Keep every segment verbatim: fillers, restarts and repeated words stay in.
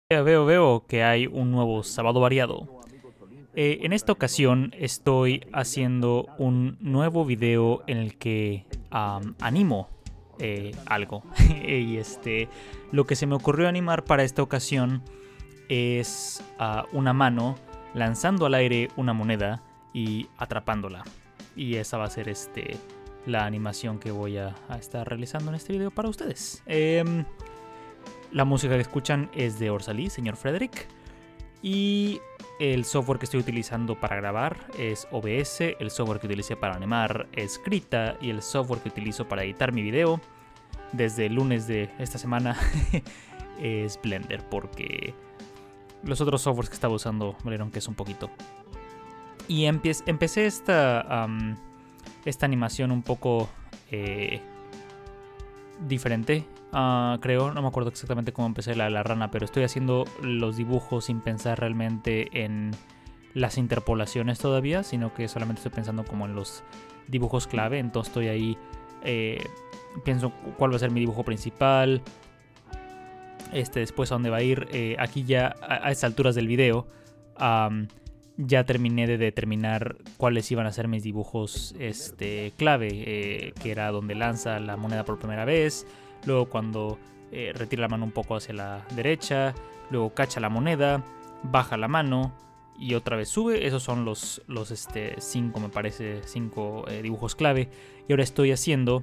Veo, veo que hay un nuevo sábado variado. Eh, en esta ocasión estoy haciendo un nuevo video en el que um, animo eh, algo. y este, lo que se me ocurrió animar para esta ocasión es uh, una mano lanzando al aire una moneda y atrapándola. Y esa va a ser este, la animación que voy a, a estar realizando en este video para ustedes. Eh, La música que escuchan es de Orsalí, señor Frederick. Y el software que estoy utilizando para grabar es O B S. El software que utilicé para animar es Krita. Y el software que utilizo para editar mi video desde el lunes de esta semana es Blender. Porque los otros softwares que estaba usando valieron que es un poquito. Y empe- empecé esta, um, esta animación un poco eh, diferente. Uh, creo, no me acuerdo exactamente cómo empecé la, la rana, pero estoy haciendo los dibujos sin pensar realmente en las interpolaciones todavía, sino que solamente estoy pensando como en los dibujos clave. Entonces estoy ahí, eh, pienso cuál va a ser mi dibujo principal, este, después a dónde va a ir. Eh, aquí ya a, a estas alturas del video um, ya terminé de determinar cuáles iban a ser mis dibujos este, clave, eh, que era donde lanza la moneda por primera vez. Luego cuando eh, retira la mano un poco hacia la derecha, luego cacha la moneda, baja la mano y otra vez sube. Esos son los, los este, cinco, me parece, cinco eh, dibujos clave. Y ahora estoy haciendo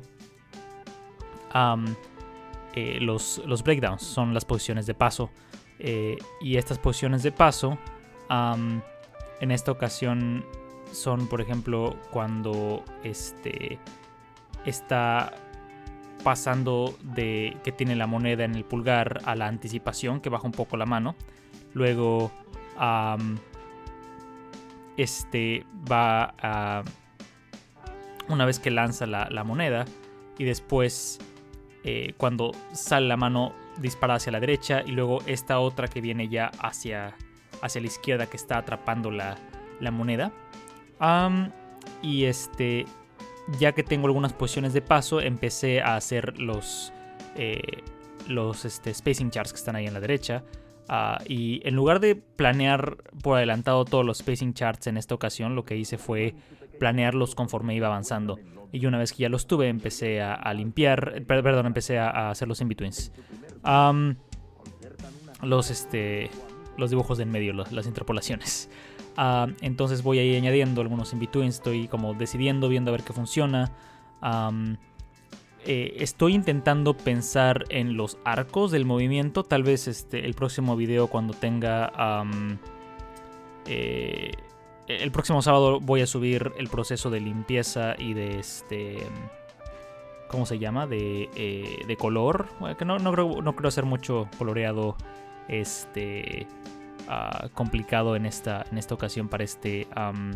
um, eh, los, los breakdowns, son las posiciones de paso. Eh, y estas posiciones de paso, um, en esta ocasión son, por ejemplo, cuando este, está pasando de que tiene la moneda en el pulgar a la anticipación, que baja un poco la mano. Luego um, este va a, una vez que lanza la, la moneda, y después eh, cuando sale la mano dispara hacia la derecha, y luego esta otra que viene ya hacia, hacia la izquierda, que está atrapando la, la moneda. Um, y este ya que tengo algunas posiciones de paso, empecé a hacer los, eh, los este, spacing charts que están ahí en la derecha. Uh, y en lugar de planear por adelantado todos los spacing charts en esta ocasión, lo que hice fue planearlos conforme iba avanzando. Y una vez que ya los tuve, empecé a, a limpiar, perdón, empecé a, a hacer los in-betweens. Um, los, este, los dibujos de en medio, los, las interpolaciones. Uh, entonces voy a ir añadiendo algunos in-betweens, estoy como decidiendo, viendo a ver qué funciona. Um, eh, estoy intentando pensar en los arcos del movimiento. Tal vez este, el próximo video cuando tenga... Um, eh, el próximo sábado voy a subir el proceso de limpieza y de este... ¿Cómo se llama? De, eh, de color. Bueno, que no, no, creo, no creo hacer mucho coloreado este... Uh, complicado en esta, en esta ocasión para, este, um,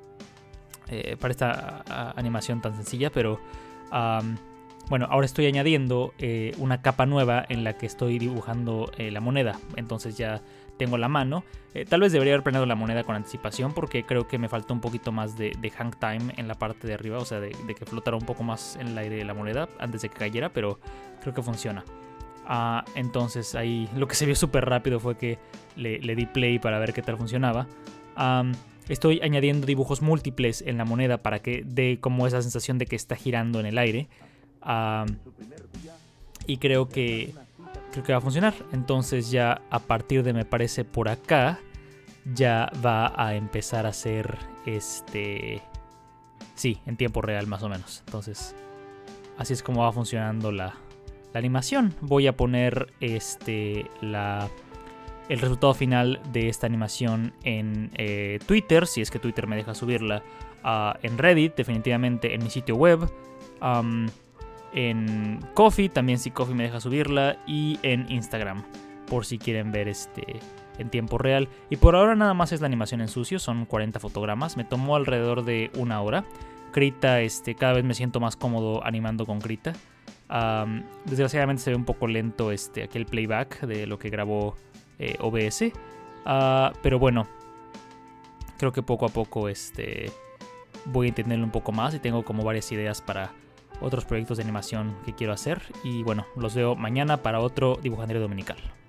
eh, para esta uh, animación tan sencilla, pero um, bueno, ahora estoy añadiendo eh, una capa nueva en la que estoy dibujando eh, la moneda. Entonces ya tengo la mano. Eh, tal vez debería haber planeado la moneda con anticipación, porque creo que me faltó un poquito más de, de hang time en la parte de arriba, o sea, de, de que flotara un poco más en el aire la moneda antes de que cayera, pero creo que funciona. Uh, entonces ahí lo que se vio súper rápido fue que le, le di play para ver qué tal funcionaba. Um, estoy añadiendo dibujos múltiples en la moneda para que dé como esa sensación de que está girando en el aire. Um, y creo que, creo que va a funcionar. Entonces ya a partir de, me parece, por acá, ya va a empezar a hacer este... Sí, en tiempo real más o menos. Entonces así es como va funcionando la... La animación. Voy a poner este la, el resultado final de esta animación en eh, Twitter, si es que Twitter me deja subirla, uh, en Reddit, definitivamente en mi sitio web, um, en Ko-fi, también si Ko-fi me deja subirla, y en Instagram, por si quieren ver este en tiempo real. Y por ahora nada más es la animación en sucio, son cuarenta fotogramas, me tomó alrededor de una hora. Krita, este, cada vez me siento más cómodo animando con Krita. Um, desgraciadamente se ve un poco lento este, aquí el playback de lo que grabó eh, O B S. Uh, pero bueno, creo que poco a poco este, voy a entenderlo un poco más y tengo como varias ideas para otros proyectos de animación que quiero hacer. Y bueno, los veo mañana para otro Dibujandero Dominical.